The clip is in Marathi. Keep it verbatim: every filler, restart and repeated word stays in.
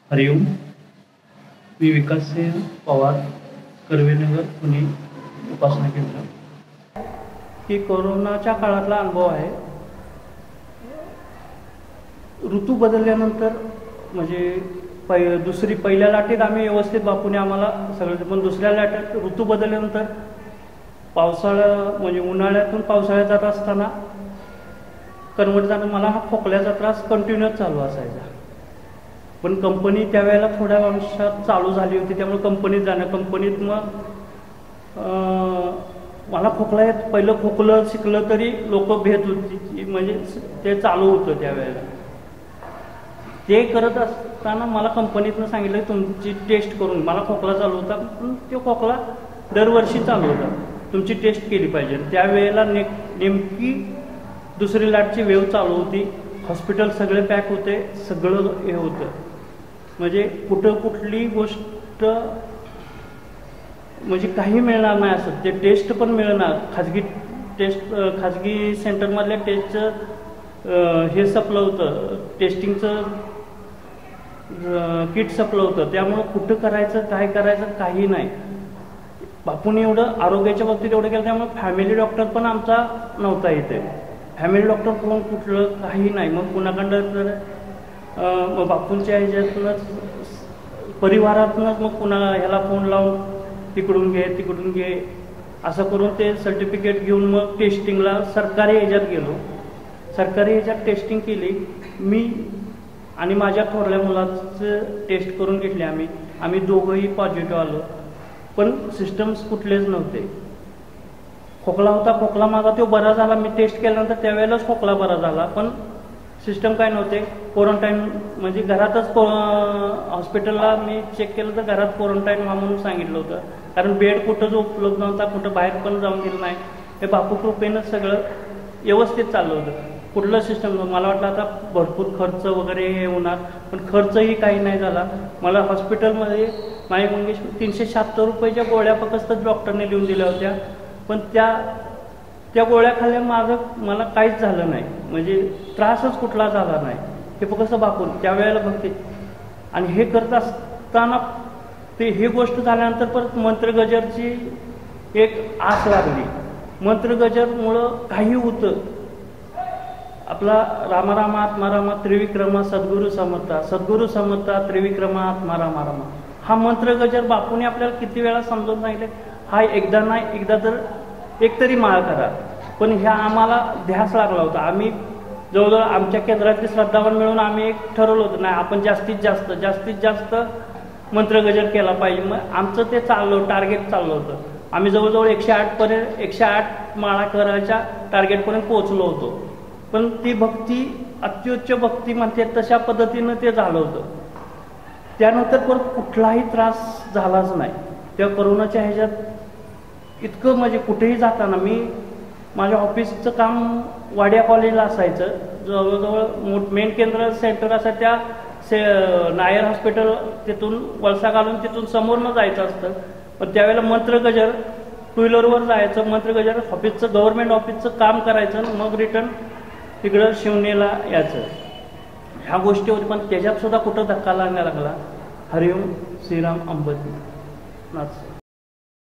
हरिओम. मी विकाससिंह पवार, कर्वेनगर, पुणे, उपासना केंद्र. की कोरोनाच्या काळातला अनुभव आहे. ऋतू बदलल्यानंतर म्हणजे पै दुसरी पहिल्या लाटेत आम्ही व्यवस्थित बापूने आम्हाला सगळं, पण दुसऱ्या लाटेत ऋतू बदलल्यानंतर पावसाळा म्हणजे उन्हाळ्यातून पावसाळ्यात जात असताना कन्वर्ट झालं. मला हा खोकल्याचा त्रास कंटिन्यूअस चालू असायचा. पण कंपनी त्यावेळेला थोड्या अंशात चालू झाली होती, त्यामुळे कंपनीत जाणं कंपनीत मग मला खोकला येत. पहिलं खोकलं शिकलं तरी लोक भेट होती, म्हणजे ते चालू होतं त्यावेळेला. ते करत असताना मला कंपनीतनं सांगितलं तुमची टेस्ट करून. मला खोकला चालू होता, पण तो खोकला दरवर्षी चालू होता, तुमची टेस्ट केली पाहिजे. त्यावेळेला ने नेमकी दुसरी लाटची वेव चालू होती. हॉस्पिटल सगळे पॅक होते, सगळं हे होतं. म्हणजे कुठं कुठली गोष्ट म्हणजे काही मिळणार नाही असं. ते टेस्ट पण मिळणार, खाजगी टेस्ट खाजगी सेंटरमधल्या टेस्टचं हे सपलं होतं, टेस्टिंगचं किट सपलं होतं. त्यामुळं कुठं करायचं काय करायचं काही नाही. बापूने एवढं आरोग्याच्या बाबतीत एवढं केलं, त्यामुळे फॅमिली डॉक्टर पण आमचा नव्हता इथे. फॅमिली डॉक्टर कोण कुठलं काही नाही. मग कुणाकडं तर मग बापूंच्या ह्याच्यातूनच परिवारातूनच मग पुन्हा ह्याला फोन लावून तिकडून घे तिकडून घे असं करून ते सर्टिफिकेट घेऊन मग टेस्टिंगला सरकारी ह्याच्यात गेलो. सरकारी ह्याच्यात टेस्टिंग केली. मी आणि माझ्या थोरल्या मुलाचं टेस्ट करून घेतले. आम्ही आम्ही दोघंही पॉझिटिव्ह आलो, पण सिस्टम्स कुठलेच नव्हते. खोकला होता, खोकला माझा तो बरा झाला. मी टेस्ट केल्यानंतर त्यावेळेलाच खोकला बरा झाला, पण सिस्टम काय नव्हते. क्वारंटाईन म्हणजे घरातच हॉस्पिटलला मी चेक केलं तर घरात क्वारंटाईन व्हा म्हणून सांगितलं होतं, कारण बेड कुठंच उपलब्ध नव्हता, कुठं बाहेर पण जाऊन दिलं नाही. हे बापू कृपेनं सगळं व्यवस्थित चाललं होतं. कुठलं सिस्टम नव्हतं. मला वाटलं आता भरपूर खर्च वगैरे हे होणार, पण खर्चही काही नाही झाला. मला हॉस्पिटलमध्ये माई मंगेश तीनशे शहात्तर रुपयाच्या गोळ्या फक्त डॉक्टरने लिहून दिल्या होत्या, पण त्या त्या गोळ्या खाल्ल्या माझं मला काहीच झालं नाही, म्हणजे त्रासच कुठला झाला नाही. हे फक्त बापून त्यावेळेला बघते. आणि हे करत असताना ते हे गोष्ट झाल्यानंतर परत मंत्रगजरची एक आस लागली. मंत्रगजरमुळं काही होतं. आपला रामारामा आत्मारामा त्रिविक्रमा सद्गुरू समर्था, सद्गुरू समर्था त्रिविक्रमा आत्मारामा रामा, हा मंत्रगजर बापूने आपल्याला किती वेळा समजून सांगितले. हा एकदा नाही एकदा तर एक तरी माळ करा. पण ह्या आम्हाला ध्यास लागला होता. आम्ही जवळजवळ आमच्या केंद्रातली श्रद्धावान मिळून आम्ही एक ठरवलं होतं, नाही आपण जास्तीत जास्त जास्तीत जास्त मंत्रगजर केला पाहिजे. मग आमचं ते चाललं, टार्गेट चाललं होतं. आम्ही जवळजवळ एकशे आठपर्यंत एकशे आठ माळा करायच्या टार्गेटपर्यंत पोहोचलो होतो. पण ती भक्ती अत्युच्च भक्ती म्हणते तशा पद्धतीनं ते झालं होतं. त्यानंतर परत कुठलाही त्रास झालाच नाही. त्या कोरोनाच्या ह्याच्यात इतकं म्हणजे कुठेही जाताना मी माझ्या ऑफिसचं काम वाडिया कॉलेजला असायचं. जवळजवळ मोठ मेन केंद्र सेंटर असं त्या से नायर हॉस्पिटल तिथून वळसा घालून तिथून समोरनं जायचं असतं. पण त्यावेळेला मंत्रगजर टू व्हीलरवर जायचं, मंत्रगजर ऑफिसचं गव्हर्नमेंट ऑफिसचं काम करायचं, मग रिटर्न तिकडं शिवनेला यायचं. ह्या गोष्टी होती, पण त्याच्यात सुद्धा कुठं धक्का लागण्याला लागला. हरिओम श्रीराम अंबती नाथ.